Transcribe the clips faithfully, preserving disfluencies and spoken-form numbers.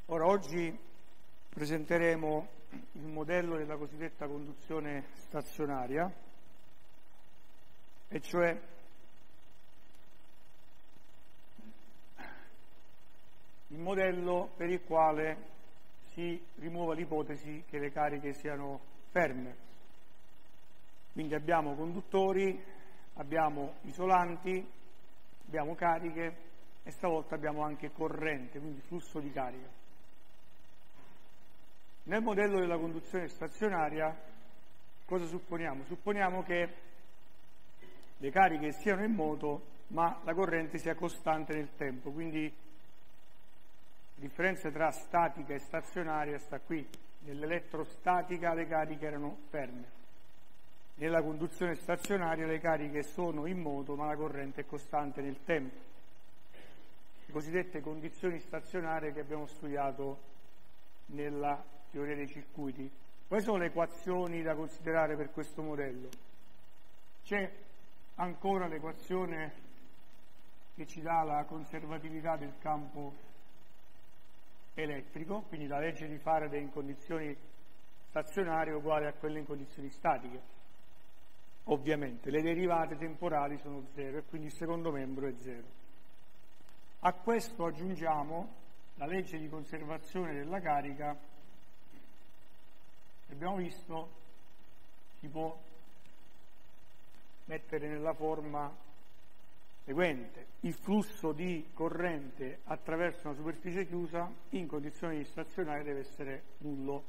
Ora, oggi presenteremo il modello della cosiddetta conduzione stazionaria, e cioè il modello per il quale si rimuova l'ipotesi che le cariche siano ferme. Quindi abbiamo conduttori, abbiamo isolanti, abbiamo cariche e stavolta abbiamo anche corrente, quindi flusso di carica. Nel modello della conduzione stazionaria cosa supponiamo? Supponiamo che le cariche siano in moto ma la corrente sia costante nel tempo, quindi la differenza tra statica e stazionaria sta qui. Nell'elettrostatica le cariche erano ferme, nella conduzione stazionaria le cariche sono in moto ma la corrente è costante nel tempo. Le cosiddette condizioni stazionarie che abbiamo studiato nella teoria dei circuiti. Quali sono le equazioni da considerare per questo modello? C'è ancora l'equazione che ci dà la conservatività del campo elettrico, quindi la legge di Faraday in condizioni stazionarie è uguale a quella in condizioni statiche. Ovviamente le derivate temporali sono zero e quindi il secondo membro è zero. A questo aggiungiamo la legge di conservazione della carica. Abbiamo visto, si può mettere nella forma seguente: il flusso di corrente attraverso una superficie chiusa in condizioni stazionarie deve essere nullo.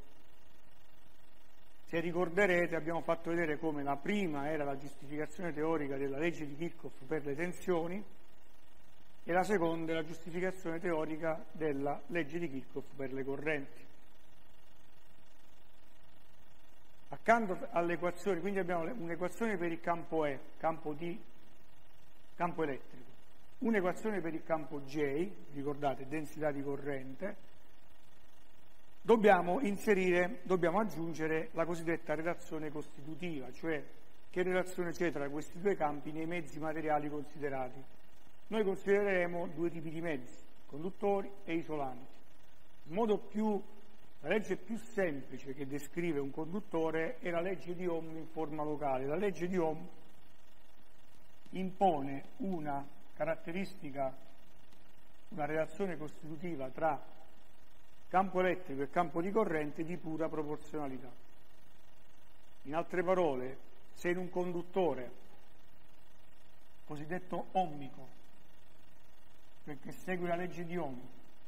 Se ricorderete abbiamo fatto vedere come la prima era la giustificazione teorica della legge di Kirchhoff per le tensioni e la seconda è la giustificazione teorica della legge di Kirchhoff per le correnti. Accanto alle equazioni, quindi abbiamo un'equazione per il campo E, campo di campo elettrico, un'equazione per il campo J, ricordate, densità di corrente. Dobbiamo inserire, dobbiamo aggiungere la cosiddetta relazione costitutiva, cioè che relazione c'è tra questi due campi nei mezzi materiali considerati. Noi considereremo due tipi di mezzi, conduttori e isolanti. In modo più La legge più semplice che descrive un conduttore è la legge di Ohm in forma locale. La legge di Ohm impone una caratteristica, una relazione costitutiva tra campo elettrico e campo di corrente di pura proporzionalità. In altre parole, se in un conduttore cosiddetto ohmico, perché segue la legge di Ohm,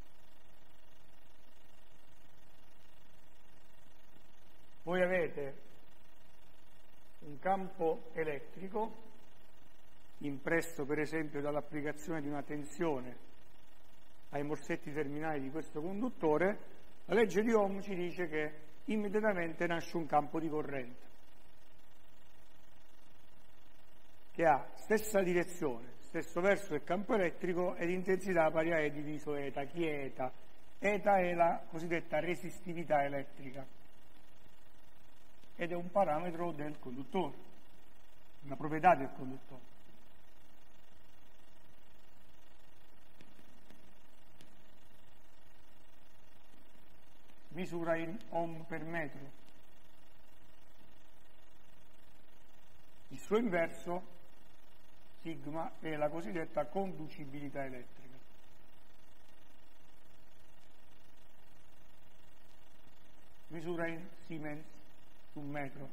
voi avete un campo elettrico impresso per esempio dall'applicazione di una tensione ai morsetti terminali di questo conduttore, la legge di Ohm ci dice che immediatamente nasce un campo di corrente che ha stessa direzione, stesso verso del campo elettrico ed intensità pari a E diviso eta. Chi è eta? Eta è la cosiddetta resistività elettrica ed è un parametro del conduttore, una proprietà del conduttore. Misura in ohm per metro. Il suo inverso, sigma, è la cosiddetta conducibilità elettrica. Misura in Siemens su metro.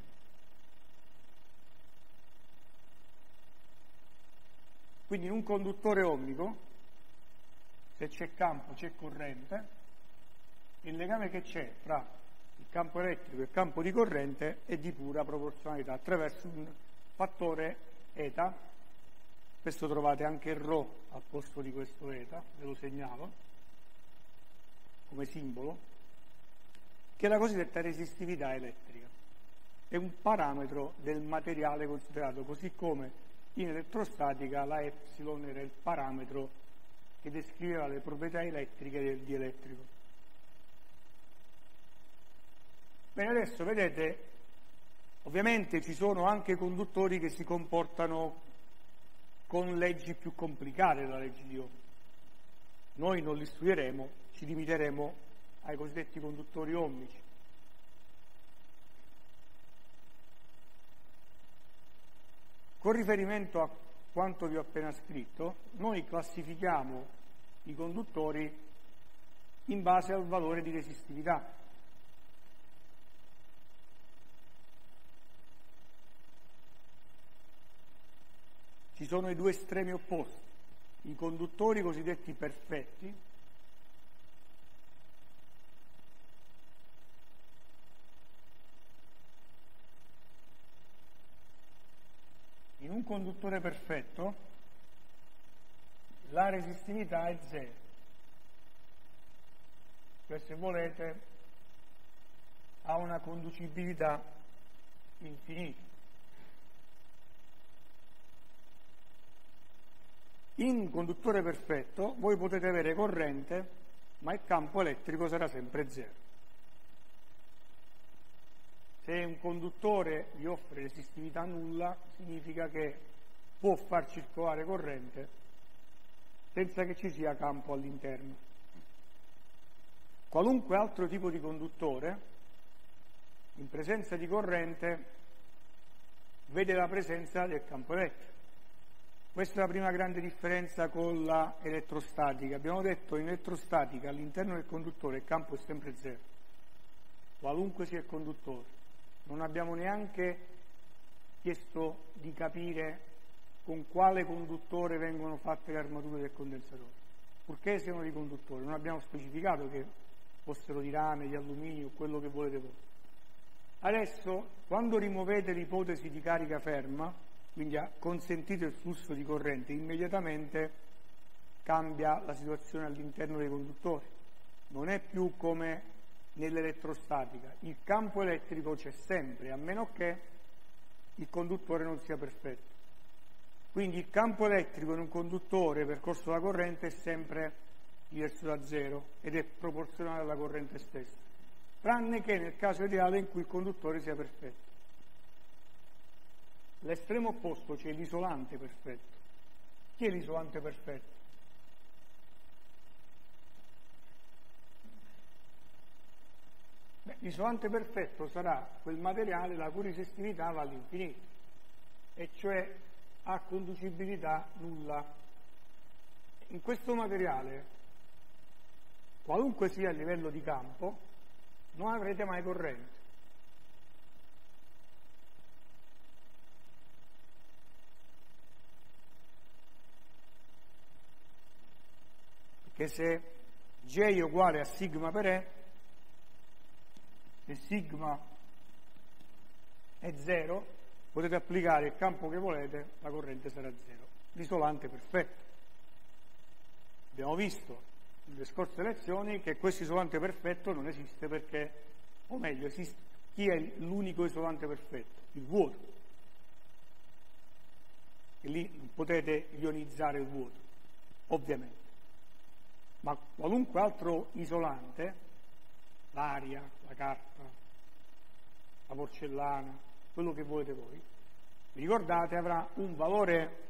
Quindi in un conduttore ohmico, se c'è campo c'è corrente, il legame che c'è tra il campo elettrico e il campo di corrente è di pura proporzionalità attraverso un fattore eta. Spesso trovate anche ρ al posto di questo eta, ve lo segnalo come simbolo, che è la cosiddetta resistività elettrica. È un parametro del materiale considerato, così come in elettrostatica la epsilon era il parametro che descriveva le proprietà elettriche del dielettrico. Bene, adesso vedete, ovviamente ci sono anche conduttori che si comportano con leggi più complicate della legge di Ohm. Noi non li studieremo, ci limiteremo ai cosiddetti conduttori ohmici. Con riferimento a quanto vi ho appena scritto, noi classifichiamo i conduttori in base al valore di resistività. Ci sono i due estremi opposti, i conduttori cosiddetti perfetti, in un conduttore perfetto la resistività è zero, cioè se volete ha una conducibilità infinita. In un conduttore perfetto voi potete avere corrente, ma il campo elettrico sarà sempre zero. Se un conduttore vi offre resistività nulla, significa che può far circolare corrente senza che ci sia campo all'interno. Qualunque altro tipo di conduttore, in presenza di corrente, vede la presenza del campo elettrico. Questa è la prima grande differenza con la elettrostatica. Abbiamo detto in elettrostatica all'interno del conduttore il campo è sempre zero, qualunque sia il conduttore. Non abbiamo neanche chiesto di capire con quale conduttore vengono fatte le armature del condensatore, purché siano di conduttore. Non abbiamo specificato che fossero di rame, di alluminio, quello che volete voi. Adesso, quando rimuovete l'ipotesi di carica ferma, quindi consentite il flusso di corrente, immediatamente cambia la situazione all'interno dei conduttori. Non è più come nell'elettrostatica, il campo elettrico c'è sempre, a meno che il conduttore non sia perfetto. Quindi il campo elettrico in un conduttore percorso dalla corrente è sempre diverso da zero ed è proporzionale alla corrente stessa, tranne che nel caso ideale in cui il conduttore sia perfetto. L'estremo opposto c'è l'isolante perfetto. Chi è l'isolante perfetto? Beh, l'isolante perfetto sarà quel materiale la cui resistività va all'infinito, e cioè ha conducibilità nulla. In questo materiale, qualunque sia il livello di campo, non avrete mai corrente. Che se J è uguale a sigma per E, se sigma è zero, potete applicare il campo che volete, la corrente sarà zero. L'isolante è perfetto. Abbiamo visto nelle scorse lezioni che questo isolante perfetto non esiste perché, o meglio, esiste. Chi è l'unico isolante perfetto? Il vuoto. E lì non potete ionizzare il vuoto, ovviamente. Ma qualunque altro isolante, l'aria, la carta, la porcellana, quello che volete voi, vi ricordate, avrà un valore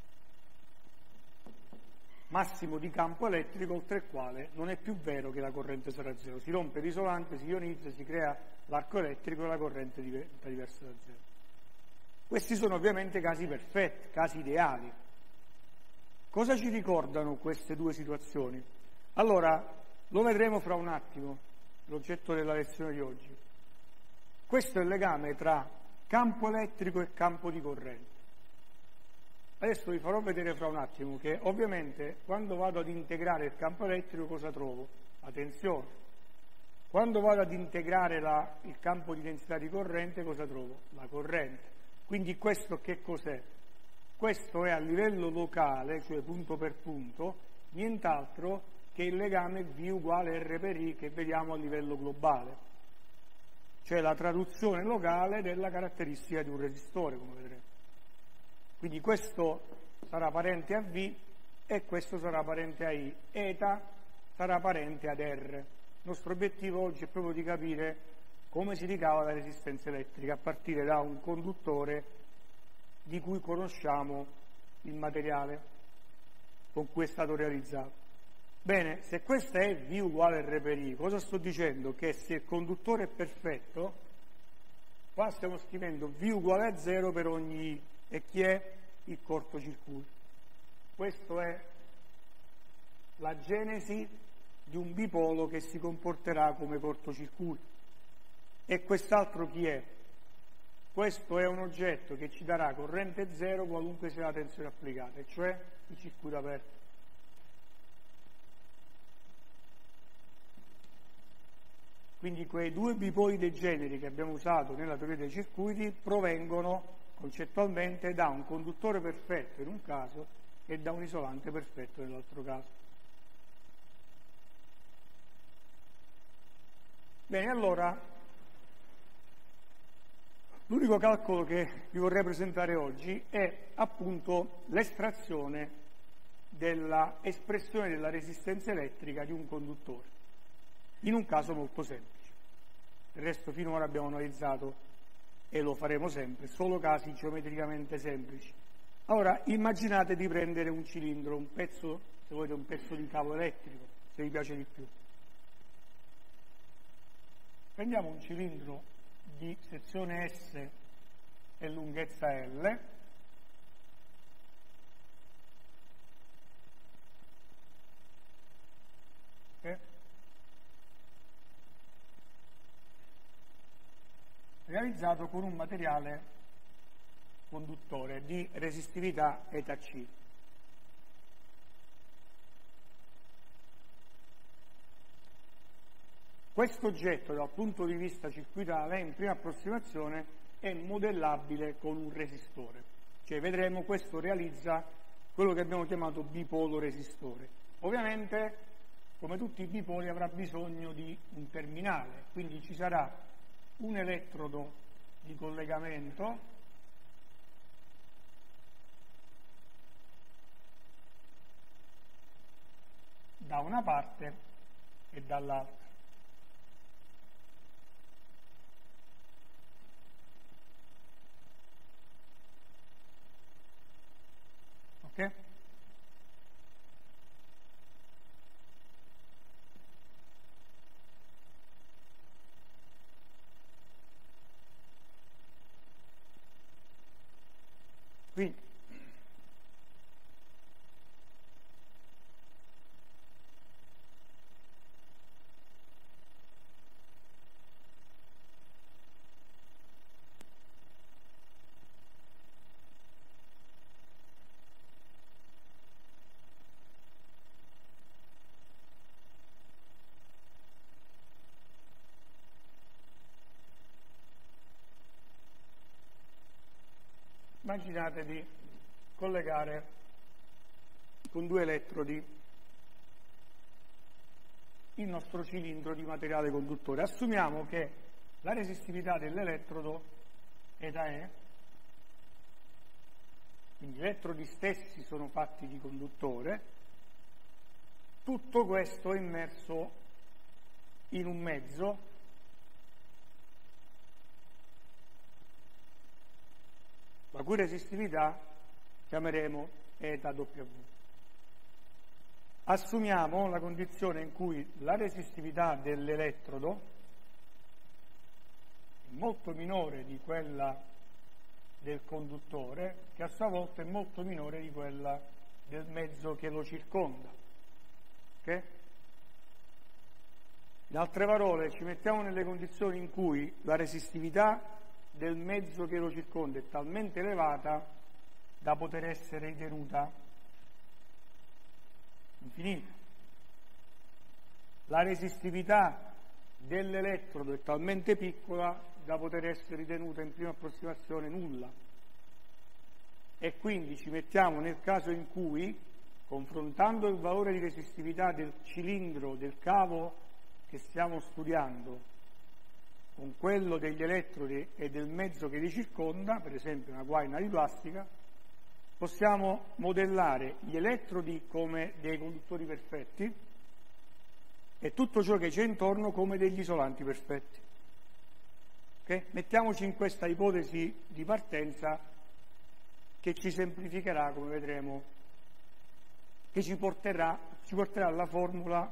massimo di campo elettrico oltre il quale non è più vero che la corrente sarà zero. Si rompe l'isolante, si ionizza, si crea l'arco elettrico e la corrente diventa diversa da zero. Questi sono ovviamente casi perfetti, casi ideali. Cosa ci ricordano queste due situazioni? Allora, lo vedremo fra un attimo, l'oggetto della lezione di oggi. Questo è il legame tra campo elettrico e campo di corrente. Adesso vi farò vedere fra un attimo che ovviamente quando vado ad integrare il campo elettrico cosa trovo? La tensione. Quando vado ad integrare la, il campo di densità di corrente cosa trovo? La corrente. Quindi questo che cos'è? Questo è a livello locale, cioè punto per punto, nient'altro che il legame V uguale R per I che vediamo a livello globale, cioè la traduzione locale della caratteristica di un resistore, come vedremo. Quindi questo sarà parente a V e questo sarà parente a I, eta sarà parente ad R. Il nostro obiettivo oggi è proprio di capire come si ricava la resistenza elettrica a partire da un conduttore di cui conosciamo il materiale con cui è stato realizzato. Bene, se questa è V uguale R per I, cosa sto dicendo? Che se il conduttore è perfetto, qua stiamo scrivendo V uguale a zero per ogni I. E chi è? Il cortocircuito. Questo è la genesi di un bipolo che si comporterà come cortocircuito. E quest'altro chi è? Questo è un oggetto che ci darà corrente zero qualunque sia la tensione applicata, e cioè il circuito aperto. Quindi quei due bipoli degeneri che abbiamo usato nella teoria dei circuiti provengono concettualmente da un conduttore perfetto in un caso e da un isolante perfetto nell'altro caso. Bene, allora, l'unico calcolo che vi vorrei presentare oggi è appunto l'estrazione della espressione della resistenza elettrica di un conduttore, in un caso molto semplice. Il resto finora abbiamo analizzato, e lo faremo sempre, solo casi geometricamente semplici. Ora, immaginate di prendere un cilindro, un pezzo, se volete un pezzo di cavo elettrico, se vi piace di più. Prendiamo un cilindro di sezione S e lunghezza L, okay, realizzato con un materiale conduttore di resistività eta C. Questo oggetto dal punto di vista circuitale in prima approssimazione è modellabile con un resistore, cioè vedremo questo realizza quello che abbiamo chiamato bipolo resistore. Ovviamente, come tutti i bipoli, avrà bisogno di un terminale, quindi ci sarà un elettrodo di collegamento da una parte e dall'altra. Ok? Quindi immaginate di collegare con due elettrodi il nostro cilindro di materiale conduttore. Assumiamo che la resistività dell'elettrodo eta E, quindi gli elettrodi stessi sono fatti di conduttore, tutto questo è immerso in un mezzo la cui resistività chiameremo eta W. Assumiamo la condizione in cui la resistività dell'elettrodo è molto minore di quella del conduttore, che a sua volta è molto minore di quella del mezzo che lo circonda. Okay? In altre parole, ci mettiamo nelle condizioni in cui la resistività del mezzo che lo circonda è talmente elevata da poter essere ritenuta infinita. La resistività dell'elettrodo è talmente piccola da poter essere ritenuta in prima approssimazione nulla. E quindi ci mettiamo nel caso in cui, confrontando il valore di resistività del cilindro, del cavo che stiamo studiando, con quello degli elettrodi e del mezzo che li circonda, per esempio una guaina di plastica, possiamo modellare gli elettrodi come dei conduttori perfetti e tutto ciò che c'è intorno come degli isolanti perfetti. Okay? Mettiamoci in questa ipotesi di partenza che ci semplificherà, come vedremo, che ci porterà, ci porterà alla formula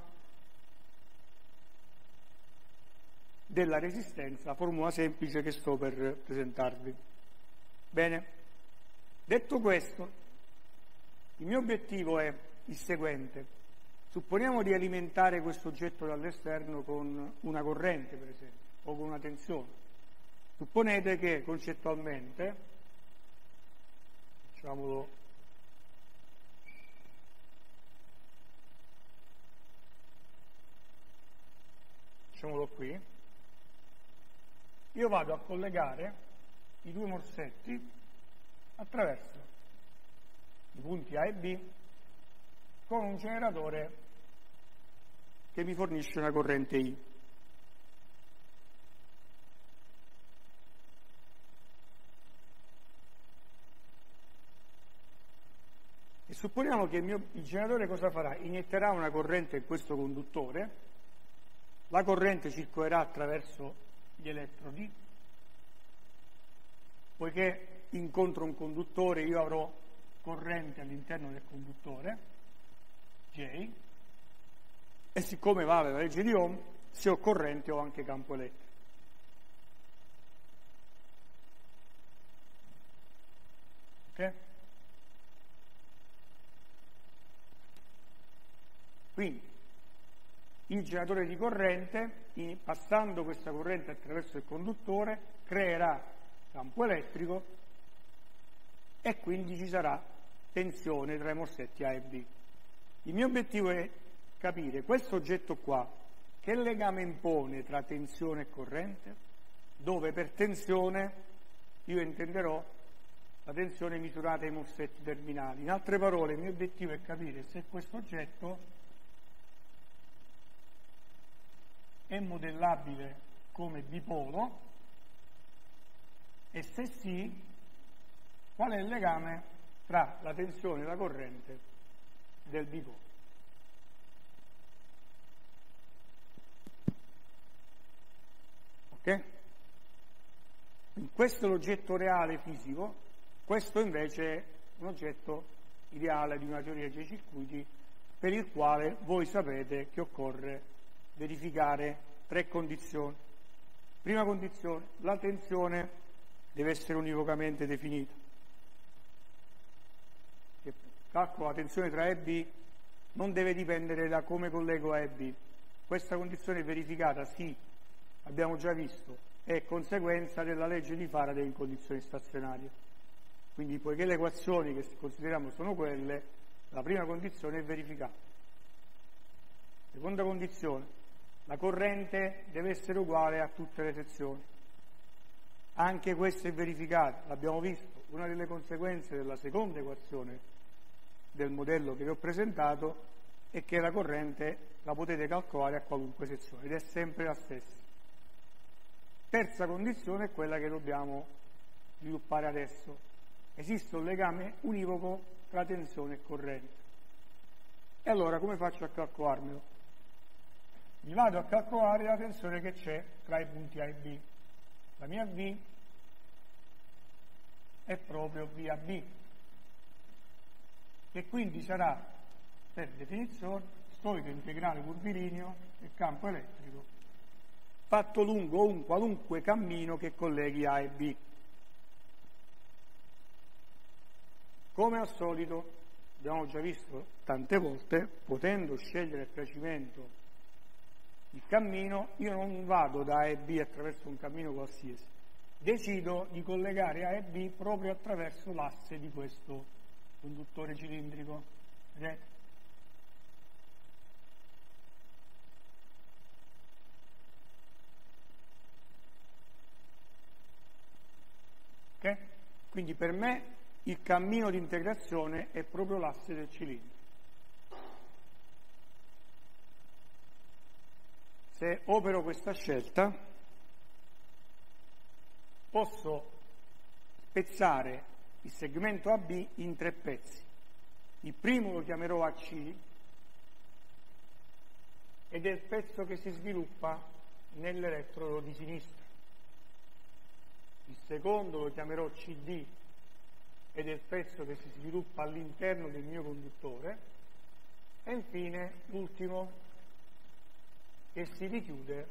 della resistenza, la formula semplice che sto per presentarvi. Bene, detto questo, il mio obiettivo è il seguente. Supponiamo di alimentare questo oggetto dall'esterno con una corrente, per esempio, o con una tensione. Supponete che concettualmente, facciamolo, facciamolo qui, io vado a collegare i due morsetti attraverso i punti A e B con un generatore che mi fornisce una corrente I. E supponiamo che il, mio, il generatore cosa farà? Inietterà una corrente in questo conduttore, la corrente circolerà attraverso gli elettrodi, poiché incontro un conduttore io avrò corrente all'interno del conduttore, J, e siccome vale la legge di Ohm, se ho corrente ho anche campo elettrico. Ok? Quindi il generatore di corrente, passando questa corrente attraverso il conduttore, creerà campo elettrico e quindi ci sarà tensione tra i morsetti A e B. Il mio obiettivo è capire questo oggetto qua, che legame impone tra tensione e corrente, dove per tensione io intenderò la tensione misurata ai morsetti terminali. In altre parole, il mio obiettivo è capire se questo oggetto è modellabile come dipolo e se sì, qual è il legame tra la tensione e la corrente del dipolo. Ok? Questo è l'oggetto reale fisico, questo invece è un oggetto ideale di una teoria dei circuiti per il quale voi sapete che occorre verificare tre condizioni. Prima condizione, la tensione deve essere univocamente definita. Il calcolo della tensione tra A e B non deve dipendere da come collego A e B. Questa condizione è verificata, sì, abbiamo già visto, è conseguenza della legge di Faraday in condizioni stazionarie. Quindi, poiché le equazioni che consideriamo sono quelle, la prima condizione è verificata. Seconda condizione, la corrente deve essere uguale a tutte le sezioni. Anche questo è verificato, l'abbiamo visto. Una delle conseguenze della seconda equazione del modello che vi ho presentato è che la corrente la potete calcolare a qualunque sezione ed è sempre la stessa. Terza condizione è quella che dobbiamo sviluppare adesso. Esiste un legame univoco tra tensione e corrente. E allora come faccio a calcolarmelo? Mi vado a calcolare la tensione che c'è tra i punti A e B. La mia V è proprio V A B, che quindi sarà, per definizione, storico integrale curvilineo del campo elettrico, fatto lungo un qualunque cammino che colleghi A e B. Come al solito, abbiamo già visto tante volte, potendo scegliere il piacimento il cammino, io non vado da A e B attraverso un cammino qualsiasi, decido di collegare A e B proprio attraverso l'asse di questo conduttore cilindrico. Vedete? Ok? Quindi per me il cammino di integrazione è proprio l'asse del cilindro. Se opero questa scelta, posso spezzare il segmento A B in tre pezzi. Il primo lo chiamerò A C ed è il pezzo che si sviluppa nell'elettrodo di sinistra. Il secondo lo chiamerò C D ed è il pezzo che si sviluppa all'interno del mio conduttore. e infine l'ultimo che si richiude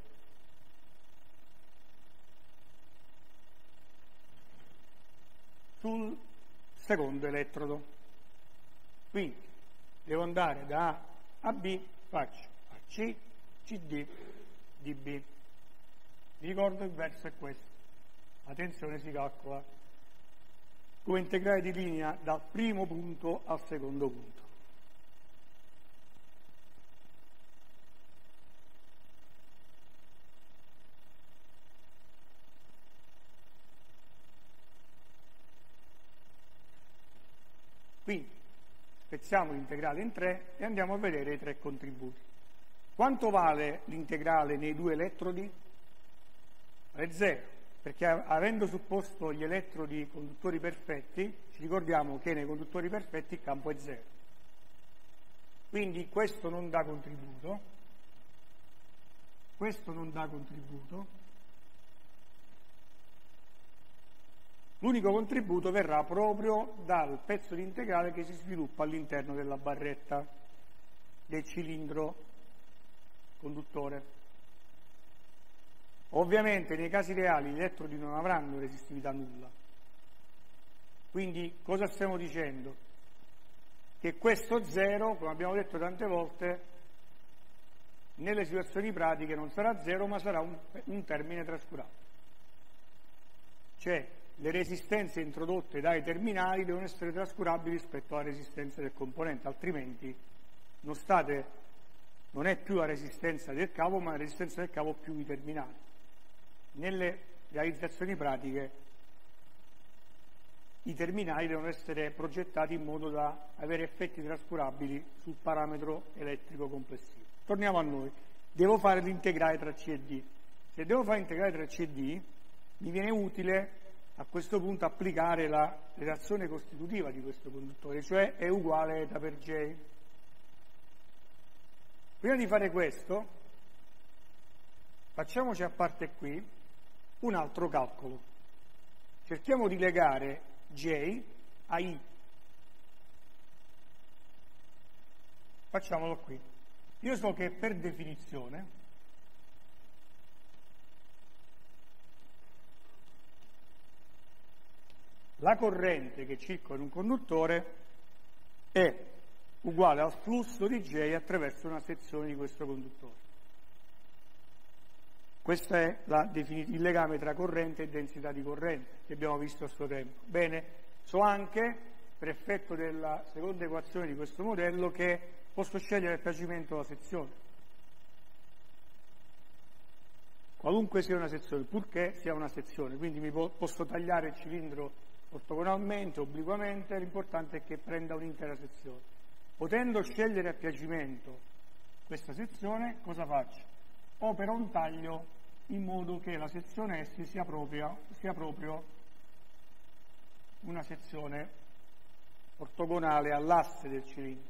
sul secondo elettrodo. Quindi devo andare da A a B, faccio A C, C D, D B. Vi ricordo il verso è questo. La tensione si calcola come integrale di linea dal primo punto al secondo punto. Quindi spezziamo l'integrale in tre e andiamo a vedere i tre contributi. Quanto vale l'integrale nei due elettrodi? Vale zero, perché avendo supposto gli elettrodi conduttori perfetti, ci ricordiamo che nei conduttori perfetti il campo è zero. Quindi questo non dà contributo, questo non dà contributo. L'unico contributo verrà proprio dal pezzo di integrale che si sviluppa all'interno della barretta del cilindro conduttore. Ovviamente nei casi reali gli elettrodi non avranno resistività nulla. Quindi cosa stiamo dicendo? Che questo zero, come abbiamo detto tante volte, nelle situazioni pratiche non sarà zero ma sarà un, un termine trascurato. Cioè le resistenze introdotte dai terminali devono essere trascurabili rispetto alla resistenza del componente, altrimenti non, state, non è più la resistenza del cavo, ma la resistenza del cavo più i terminali. Nelle realizzazioni pratiche i terminali devono essere progettati in modo da avere effetti trascurabili sul parametro elettrico complessivo. Torniamo a noi. Devo fare l'integrale tra C e D. Se devo fare l'integrale tra C e D, mi viene utile a questo punto applicare la relazione costitutiva di questo conduttore, cioè è uguale a eta per J. Prima di fare questo, facciamoci a parte qui un altro calcolo. Cerchiamo di legare J a I. Facciamolo qui. Io so che per definizione la corrente che circola in un conduttore è uguale al flusso di J attraverso una sezione di questo conduttore. Questo è la, il legame tra corrente e densità di corrente che abbiamo visto a suo tempo. Bene, so anche, per effetto della seconda equazione di questo modello, che posso scegliere a piacimento la sezione. Qualunque sia una sezione, purché sia una sezione, quindi mi po- posso tagliare il cilindro ortogonalmente, obliquamente, l'importante è che prenda un'intera sezione. Potendo scegliere a piacimento questa sezione, cosa faccio? Opero un taglio in modo che la sezione S sia proprio, sia proprio una sezione ortogonale all'asse del cilindro.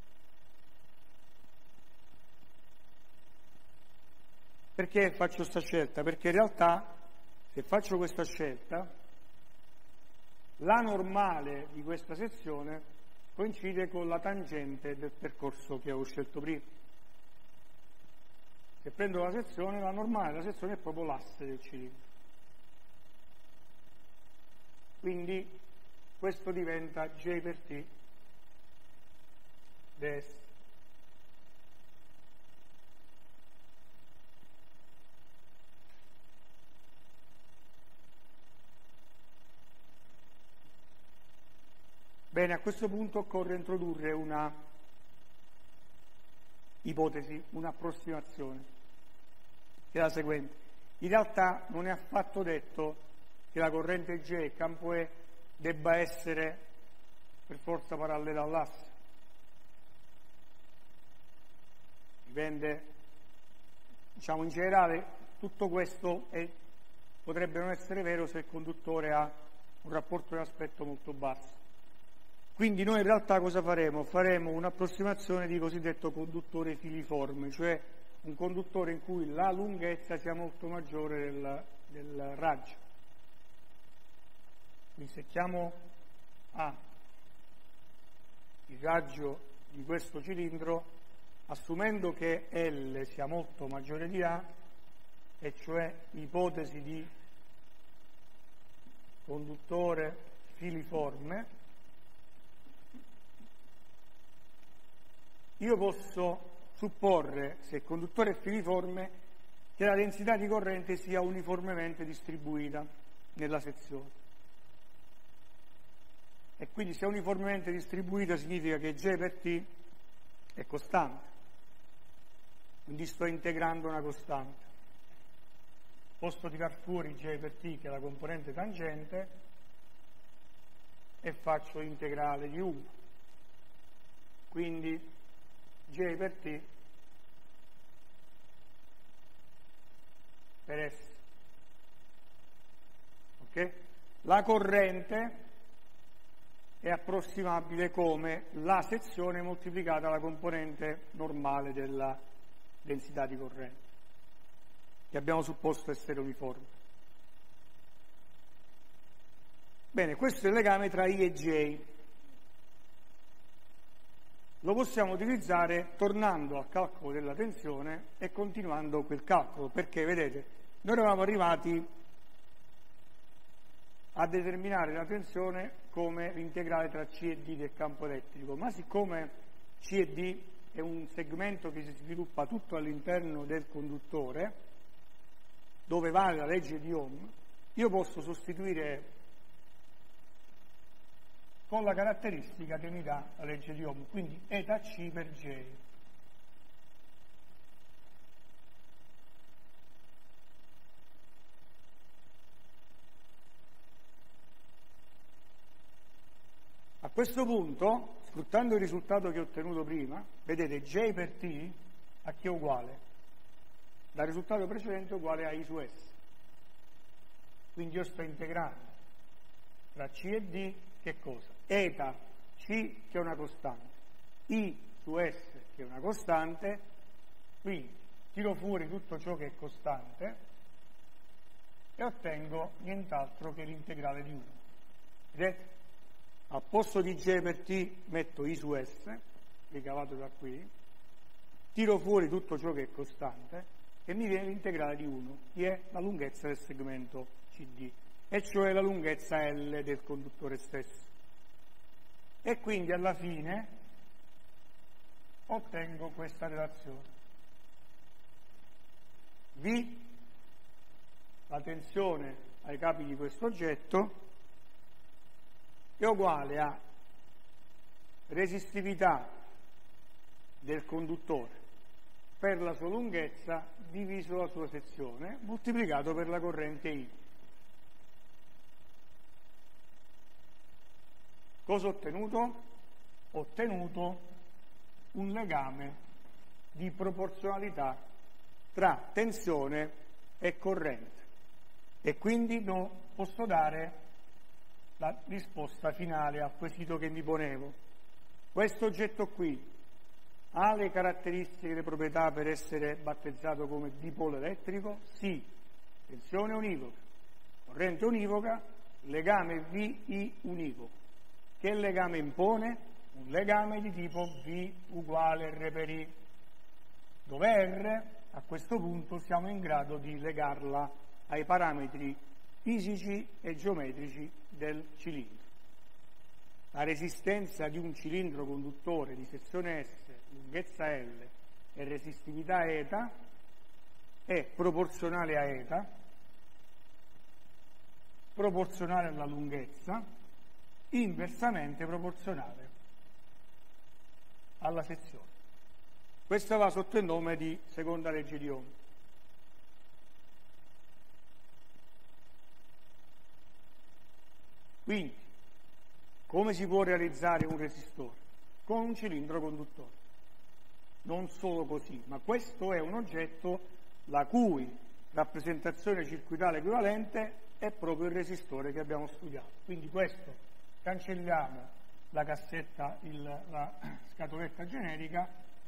Perché faccio questa scelta? Perché in realtà, se faccio questa scelta, la normale di questa sezione coincide con la tangente del percorso che avevo scelto prima. Se prendo la sezione, la normale della sezione è proprio l'asse del cilindro. Quindi questo diventa J per T ds. Bene, a questo punto occorre introdurre una ipotesi, un'approssimazione, che è la seguente. In realtà non è affatto detto che la corrente J e il campo E debba essere per forza parallela all'asse. Dipende, diciamo in generale, tutto questo è, potrebbe non essere vero se il conduttore ha un rapporto di aspetto molto basso. Quindi noi in realtà cosa faremo? Faremo un'approssimazione di cosiddetto conduttore filiforme, cioè un conduttore in cui la lunghezza sia molto maggiore del, del raggio. Quindi se chiamo A il raggio di questo cilindro, assumendo che L sia molto maggiore di A, e cioè ipotesi di conduttore filiforme, io posso supporre, se il conduttore è filiforme, che la densità di corrente sia uniformemente distribuita nella sezione. E quindi se è uniformemente distribuita significa che J per T è costante. Quindi sto integrando una costante. Posso tirar fuori J per T, che è la componente tangente, e faccio integrale di uno. Quindi J per T per S. Ok? La corrente è approssimabile come la sezione moltiplicata dalla componente normale della densità di corrente, che abbiamo supposto essere uniforme. Bene, questo è il legame tra I e J. Lo possiamo utilizzare tornando al calcolo della tensione e continuando quel calcolo, perché vedete, noi eravamo arrivati a determinare la tensione come l'integrale tra C e D del campo elettrico, ma siccome C e D è un segmento che si sviluppa tutto all'interno del conduttore, dove vale la legge di Ohm, io posso sostituire con la caratteristica che mi dà la legge di Ohm, quindi eta C per J. A questo punto, sfruttando il risultato che ho ottenuto prima, vedete J per T a che è uguale? Dal risultato precedente è uguale a I su S. Quindi io sto integrando tra C e D che cosa? Eta C che è una costante, I su S che è una costante, quindi tiro fuori tutto ciò che è costante e ottengo nient'altro che l'integrale di uno. Vedete? Al posto di J per T metto I su S, ricavato da qui, tiro fuori tutto ciò che è costante e mi viene l'integrale di uno, che è la lunghezza del segmento C D, e cioè la lunghezza L del conduttore stesso. E quindi alla fine ottengo questa relazione. V, la tensione ai capi di questo oggetto, è uguale a resistività del conduttore per la sua lunghezza diviso la sua sezione moltiplicato per la corrente I. Cosa ho ottenuto? Ho ottenuto un legame di proporzionalità tra tensione e corrente e quindi no, posso dare la risposta finale al quesito che mi ponevo. Questo oggetto qui ha le caratteristiche e le proprietà per essere battezzato come dipolo elettrico? Sì. Tensione univoca, corrente univoca, legame V I univoco. Che legame impone? Un legame di tipo V uguale R per I, dove R a questo punto siamo in grado di legarla ai parametri fisici e geometrici del cilindro. La resistenza di un cilindro conduttore di sezione S, lunghezza L e resistività eta è proporzionale a eta, proporzionale alla lunghezza, inversamente proporzionale alla sezione. Questo va sotto il nome di seconda legge di Ohm. Quindi, come si può realizzare un resistore? Con un cilindro conduttore. Non solo così, ma questo è un oggetto la cui rappresentazione circuitale equivalente è proprio il resistore che abbiamo studiato. Quindi questo, cancelliamo la cassetta, il, la scatoletta generica,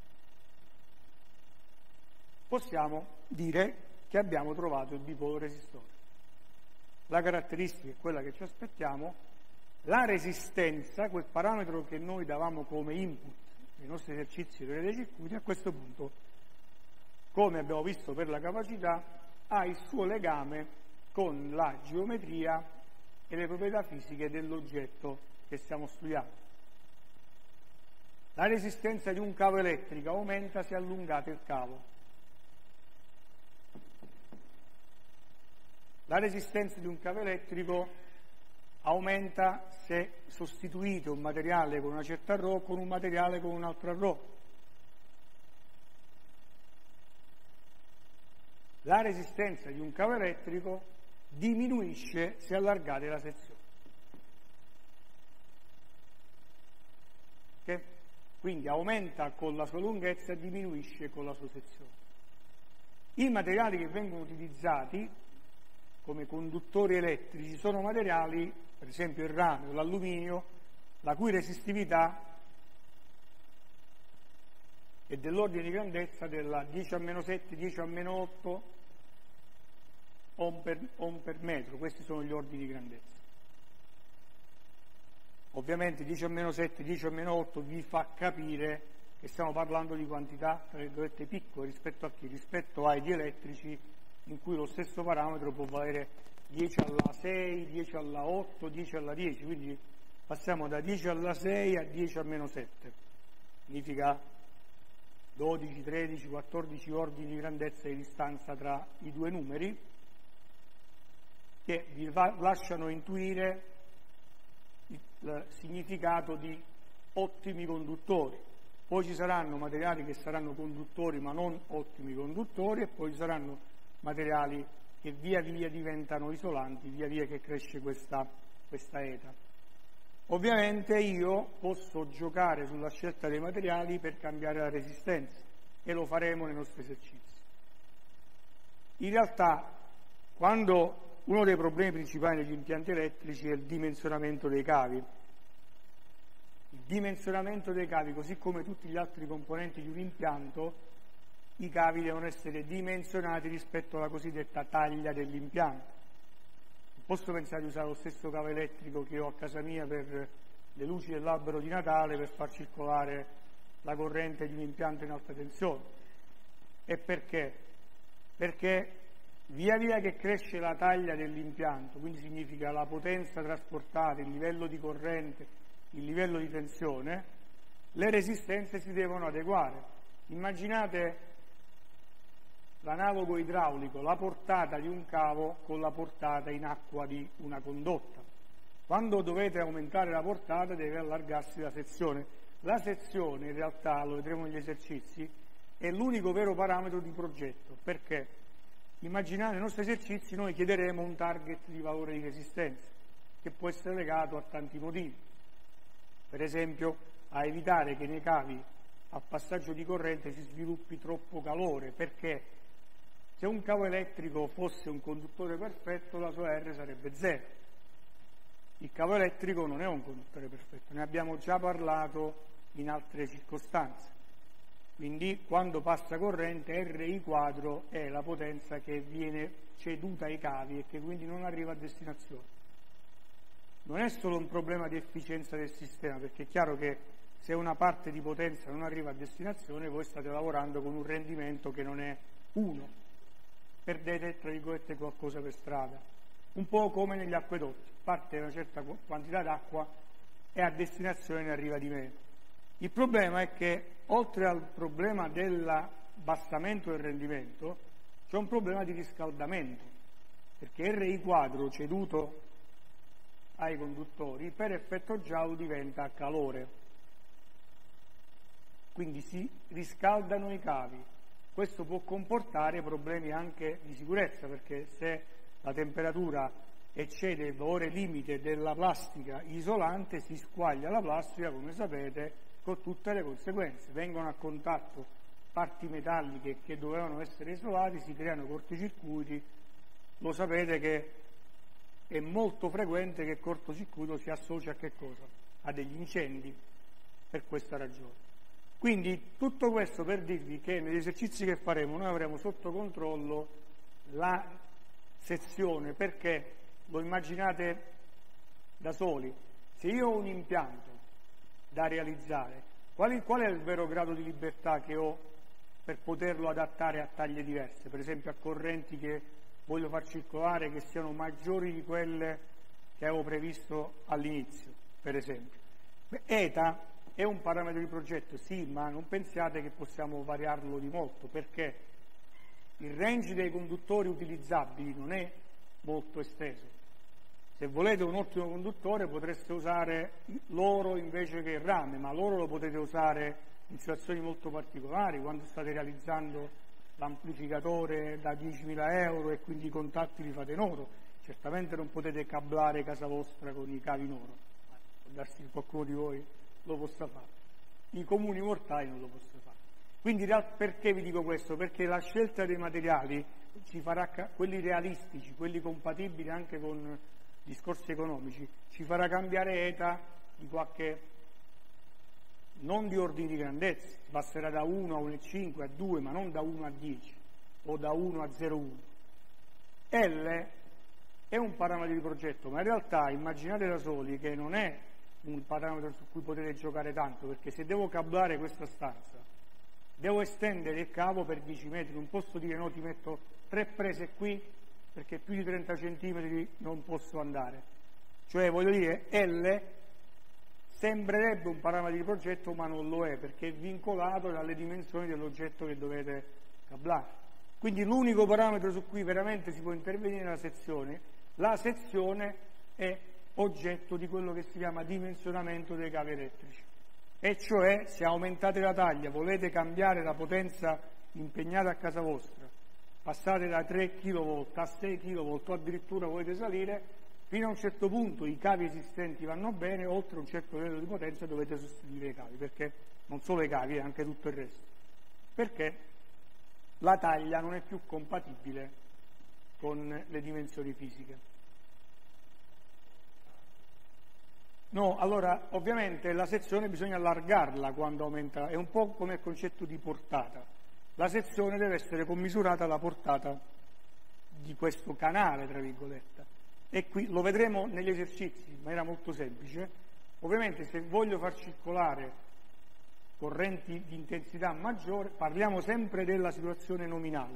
possiamo dire che abbiamo trovato il dipolo resistore. La caratteristica è quella che ci aspettiamo, la resistenza, quel parametro che noi davamo come input i nostri esercizi per dei circuiti, a questo punto, come abbiamo visto per la capacità, ha il suo legame con la geometria e le proprietà fisiche dell'oggetto che stiamo studiando. La resistenza di un cavo elettrico aumenta se allungate il cavo. La resistenza di un cavo elettrico aumenta se sostituite un materiale con una certa ρ con un materiale con un'altra ρ. La resistenza di un cavo elettrico diminuisce se allargate la sezione. Okay? Quindi aumenta con la sua lunghezza e diminuisce con la sua sezione. I materiali che vengono utilizzati come conduttori elettrici sono materiali, per esempio il rame o l'alluminio, la cui resistività è dell'ordine di grandezza della dieci a meno sette, dieci a meno otto ohm per, ohm per metro. Questi sono gli ordini di grandezza. Ovviamente dieci a meno sette, dieci a meno otto vi fa capire che stiamo parlando di quantità, tra virgolette, piccole rispetto a chi? Rispetto ai dielettrici, in cui lo stesso parametro può valere dieci alla sei, dieci alla otto, dieci alla dieci, quindi passiamo da dieci alla sei a dieci a meno sette. Significa dodici, tredici, quattordici ordini di grandezza di distanza tra i due numeri, che vi lasciano intuire il significato di ottimi conduttori. Poi ci saranno materiali che saranno conduttori ma non ottimi conduttori, e poi ci saranno materiali che via via diventano isolanti, via via che cresce questa, questa eta. Ovviamente io posso giocare sulla scelta dei materiali per cambiare la resistenza, e lo faremo nei nostri esercizi. In realtà, quando uno dei problemi principali degli impianti elettrici è il dimensionamento dei cavi. Il dimensionamento dei cavi, così come tutti gli altri componenti di un impianto, i cavi devono essere dimensionati rispetto alla cosiddetta taglia dell'impianto. Non posso pensare di usare lo stesso cavo elettrico che ho a casa mia per le luci dell'albero di Natale per far circolare la corrente di un impianto in alta tensione. E perché? Perché via via che cresce la taglia dell'impianto, quindi significa la potenza trasportata, il livello di corrente, il livello di tensione, le resistenze si devono adeguare. Immaginate l'analogo idraulico, la portata di un cavo con la portata in acqua di una condotta. Quando dovete aumentare la portata deve allargarsi la sezione. La sezione, in realtà, lo vedremo negli esercizi, è l'unico vero parametro di progetto. Perché? Immaginate, nei nostri esercizi noi chiederemo un target di valore di resistenza, che può essere legato a tanti motivi. Per esempio, a evitare che nei cavi a passaggio di corrente si sviluppi troppo calore, perché se un cavo elettrico fosse un conduttore perfetto, la sua R sarebbe zero. Il cavo elettrico non è un conduttore perfetto, ne abbiamo già parlato in altre circostanze. Quindi quando passa corrente R I quadro è la potenza che viene ceduta ai cavi e che quindi non arriva a destinazione. Non è solo un problema di efficienza del sistema, perché è chiaro che se una parte di potenza non arriva a destinazione voi state lavorando con un rendimento che non è uno, perdete tra virgolette qualcosa per strada, un po' come negli acquedotti, parte una certa quantità d'acqua e a destinazione ne arriva di meno. Il problema è che oltre al problema dell'abbassamento del rendimento c'è un problema di riscaldamento, perché R I quadro ceduto ai conduttori per effetto Joule diventa calore, quindi si riscaldano i cavi. Questo può comportare problemi anche di sicurezza, perché se la temperatura eccede il valore limite della plastica isolante si squaglia la plastica, come sapete, con tutte le conseguenze. Vengono a contatto parti metalliche che dovevano essere isolate, si creano cortocircuiti. Lo sapete che è molto frequente che il cortocircuito si associa a che cosa? A degli incendi, per questa ragione. Quindi tutto questo per dirvi che negli esercizi che faremo noi avremo sotto controllo la sezione, perché lo immaginate da soli. Se io ho un impianto da realizzare, Qual è, qual è il vero grado di libertà che ho per poterlo adattare a taglie diverse, per esempio a correnti che voglio far circolare che siano maggiori di quelle che avevo previsto all'inizio, per esempio. Beh, eta è un parametro di progetto, sì, ma non pensiate che possiamo variarlo di molto, perché il range dei conduttori utilizzabili non è molto esteso. Se volete un ottimo conduttore potreste usare l'oro invece che il rame, ma l'oro lo potete usare in situazioni molto particolari, quando state realizzando l'amplificatore da diecimila euro e quindi i contatti li fate in oro. Certamente non potete cablare casa vostra con i cavi in oro, può darsi che qualcuno di voi lo possa fare, i comuni mortali non lo possono fare. Quindi perché vi dico questo? Perché la scelta dei materiali ci farà, quelli realistici, quelli compatibili anche con discorsi economici, ci farà cambiare eta di qualche, non di ordini di grandezza, passerà da uno a uno virgola cinque a due, ma non da uno a dieci o da uno a zero virgola uno. L è un parametro di progetto, ma in realtà immaginate da soli che non è un parametro su cui potete giocare tanto, perché se devo cablare questa stanza devo estendere il cavo per dieci metri, non posso dire no, ti metto tre prese qui perché più di trenta centimetri non posso andare. Cioè, voglio dire, L sembrerebbe un parametro di progetto, ma non lo è, perché è vincolato dalle dimensioni dell'oggetto che dovete cablare. Quindi l'unico parametro su cui veramente si può intervenire è la sezione. La sezione è oggetto di quello che si chiama dimensionamento dei cavi elettrici. E cioè, se aumentate la taglia, volete cambiare la potenza impegnata a casa vostra, passate da tre chilovolt a sei chilovolt o addirittura volete salire, fino a un certo punto i cavi esistenti vanno bene, oltre un certo livello di potenza dovete sostituire i cavi, perché non solo i cavi, anche tutto il resto, perché la taglia non è più compatibile con le dimensioni fisiche. No, allora ovviamente la sezione bisogna allargarla quando aumenta, è un po' come il concetto di portata. La sezione deve essere commisurata alla portata di questo canale, tra virgolette. E qui lo vedremo negli esercizi in maniera molto semplice. Ovviamente se voglio far circolare correnti di intensità maggiore, parliamo sempre della situazione nominale.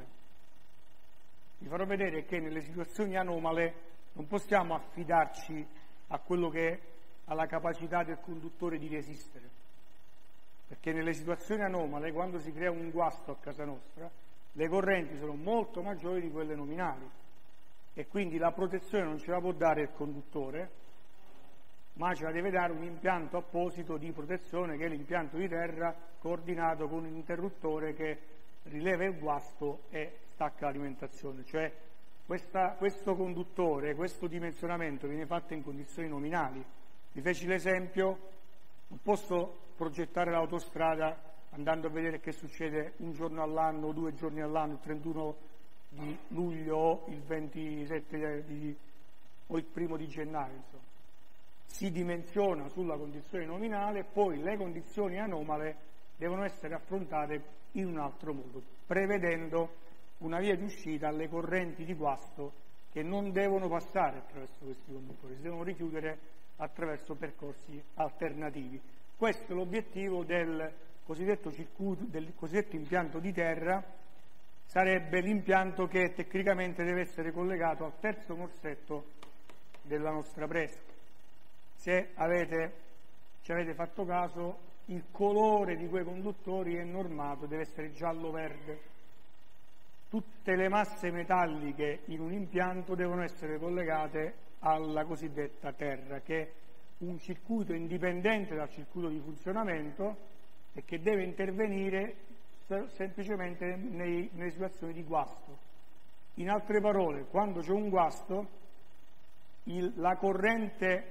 Vi farò vedere che nelle situazioni anomale non possiamo affidarci a quello che è alla capacità del conduttore di resistere. Perché nelle situazioni anomale, quando si crea un guasto a casa nostra, le correnti sono molto maggiori di quelle nominali e quindi la protezione non ce la può dare il conduttore, ma ce la deve dare un impianto apposito di protezione che è l'impianto di terra coordinato con un interruttore che rileva il guasto e stacca l'alimentazione. Cioè questa, questo conduttore, questo dimensionamento viene fatto in condizioni nominali. Vi feci l'esempio, non posso progettare l'autostrada andando a vedere che succede un giorno all'anno, due giorni all'anno, il trentuno di luglio o il ventisette di, o il primo di gennaio, insomma. Si dimensiona sulla condizione nominale, poi le condizioni anomale devono essere affrontate in un altro modo, prevedendo una via di uscita alle correnti di guasto che non devono passare attraverso questi conduttori, si devono richiudere attraverso percorsi alternativi. Questo è l'obiettivo del cosiddetto circuito, del cosiddetto impianto di terra, sarebbe l'impianto che tecnicamente deve essere collegato al terzo morsetto della nostra presa. Se avete, ci avete fatto caso, il colore di quei conduttori è normato, deve essere giallo-verde. Tutte le masse metalliche in un impianto devono essere collegate alla cosiddetta terra, che è un circuito indipendente dal circuito di funzionamento e che deve intervenire semplicemente nei, nelle situazioni di guasto. In altre parole, quando c'è un guasto, il, la corrente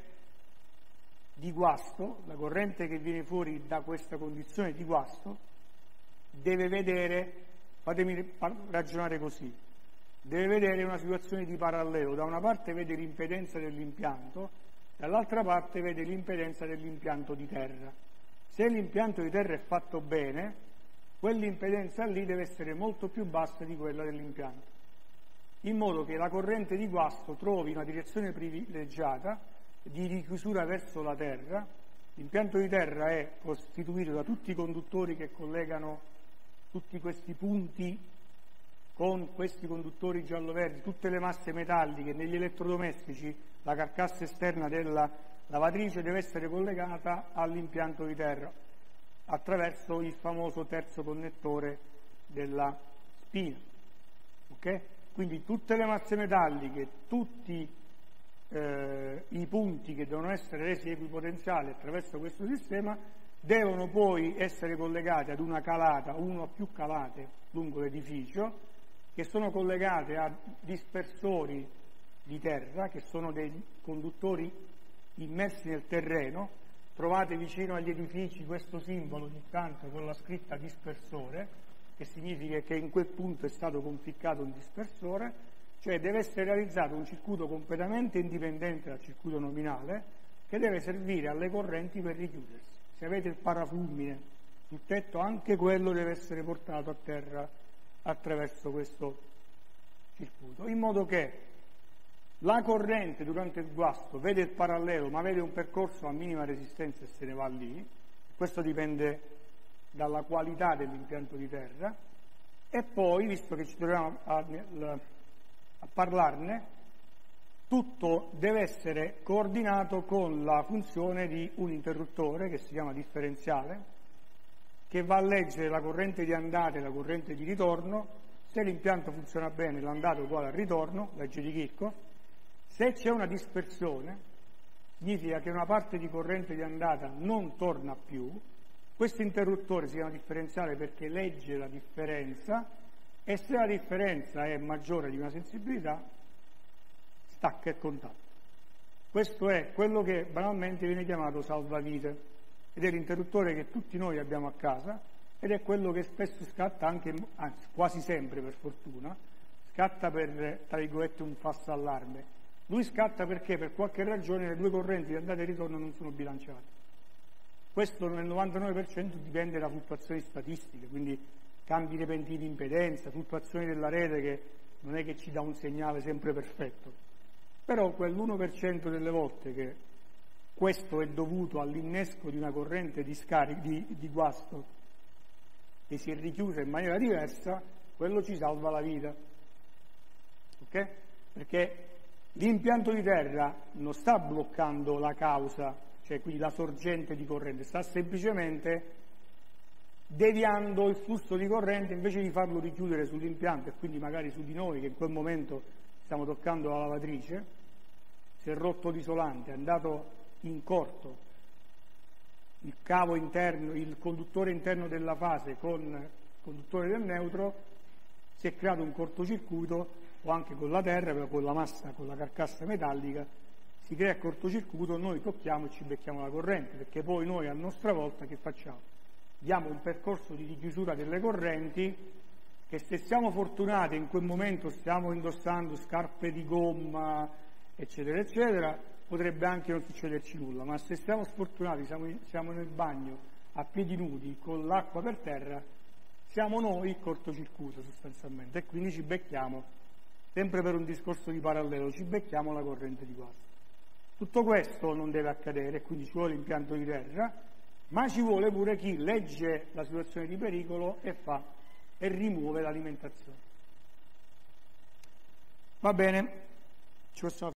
di guasto, la corrente che viene fuori da questa condizione di guasto, deve vedere, fatemi ragionare così, deve vedere una situazione di parallelo. Da una parte vede l'impedenza dell'impianto, dall'altra parte vede l'impedenza dell'impianto di terra. Se l'impianto di terra è fatto bene, quell'impedenza lì deve essere molto più bassa di quella dell'impianto, in modo che la corrente di guasto trovi una direzione privilegiata di richiusura verso la terra L'impianto di terra è costituito da tutti i conduttori che collegano tutti questi punti con questi conduttori giallo-verdi, tutte le masse metalliche. Negli elettrodomestici la carcassa esterna della lavatrice deve essere collegata all'impianto di terra attraverso il famoso terzo connettore della spina. Okay? Quindi tutte le masse metalliche, tutti eh, i punti che devono essere resi equipotenziali attraverso questo sistema devono poi essere collegati ad una calata, uno o più calate lungo l'edificio, che sono collegate a dispersori di terra, che sono dei conduttori immersi nel terreno. Trovate vicino agli edifici questo simbolo ogni tanto con la scritta dispersore, che significa che in quel punto è stato conficcato un dispersore, cioè deve essere realizzato un circuito completamente indipendente dal circuito nominale, che deve servire alle correnti per richiudersi. Se avete il parafulmine sul tetto, anche quello deve essere portato a terra attraverso questo circuito, in modo che la corrente durante il guasto vede il parallelo, ma vede un percorso a minima resistenza e se ne va lì. Questo dipende dalla qualità dell'impianto di terra. E poi, visto che ci troviamo a, a, a parlarne, tutto deve essere coordinato con la funzione di un interruttore che si chiama differenziale, che va a leggere la corrente di andata e la corrente di ritorno. Se l'impianto funziona bene, l'andata è uguale al ritorno, legge di Kirchhoff. Se c'è una dispersione, significa che una parte di corrente di andata non torna più. Questo interruttore si chiama differenziale perché legge la differenza, e se la differenza è maggiore di una sensibilità, stacca il contatto. Questo è quello che banalmente viene chiamato salvavite, ed è l'interruttore che tutti noi abbiamo a casa, ed è quello che spesso scatta anche, anzi quasi sempre per fortuna, scatta per, tra virgolette, un falso allarme. Lui scatta perché per qualche ragione le due correnti di andata e ritorno non sono bilanciate. Questo nel novantanove per cento dipende da fluttuazioni statistiche, quindi cambi repentini di impedenza, fluttuazioni della rete, che non è che ci dà un segnale sempre perfetto. Però quell'uno per cento delle volte che questo è dovuto all'innesco di una corrente di, scarico, di, di guasto che si è richiusa in maniera diversa, quello ci salva la vita. Ok? Perché l'impianto di terra non sta bloccando la causa, cioè quindi la sorgente di corrente, sta semplicemente deviando il flusso di corrente, invece di farlo richiudere sull'impianto e quindi magari su di noi, che in quel momento stiamo toccando la lavatrice. Si è rotto l'isolante, è andato in corto il cavo interno, il conduttore interno della fase con il conduttore del neutro, si è creato un cortocircuito, o anche con la terra, però con la massa, con la carcassa metallica, si crea il cortocircuito, noi tocchiamo e ci becchiamo la corrente, perché poi noi a nostra volta che facciamo? Diamo un percorso di richiusura delle correnti, che se siamo fortunati in quel momento stiamo indossando scarpe di gomma, eccetera, eccetera, potrebbe anche non succederci nulla, ma se siamo sfortunati, siamo, siamo nel bagno a piedi nudi, con l'acqua per terra, siamo noi il cortocircuito sostanzialmente, e quindi ci becchiamo, sempre per un discorso di parallelo, ci becchiamo la corrente di guasto. Tutto questo non deve accadere, quindi ci vuole l'impianto di terra, ma ci vuole pure chi legge la situazione di pericolo e fa e rimuove l'alimentazione. Va bene, ci possiamo